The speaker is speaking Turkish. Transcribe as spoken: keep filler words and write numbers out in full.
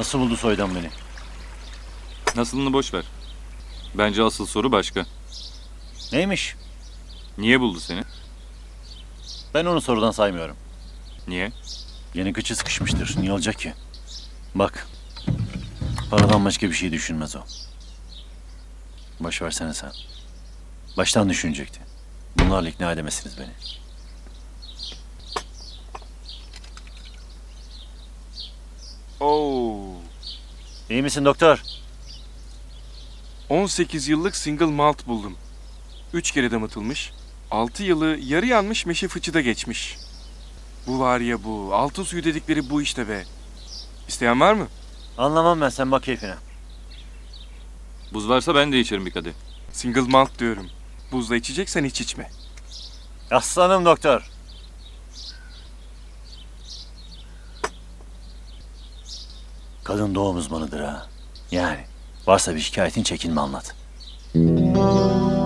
Nasıl buldu soydan beni? Nasılını boş ver. Bence asıl soru başka. Neymiş? Niye buldu seni? Ben onu sorudan saymıyorum. Niye? Yeni kıçı sıkışmıştır. Niye olacak ki? Bak. Paradan başka bir şey düşünmez o. Boş versene sen. Baştan düşünecekti. Bunlarla ikna edemezsiniz beni. Oo. İyi misin doktor? on sekiz yıllık single malt buldum. üç kere damıtılmış. altı yılı yarı yanmış meşe fıçıda geçmiş. Bu var ya bu. Altın suyu dedikleri bu işte be. İsteyen var mı? Anlamam ben, sen bak keyfine. Buz varsa ben de içerim bir kadeh. Single malt diyorum. Buzla içeceksen hiç içme. Aslanım doktor. Kadın doğum uzmanıdır ha. Yani varsa bir şikayetin çekinme anlat.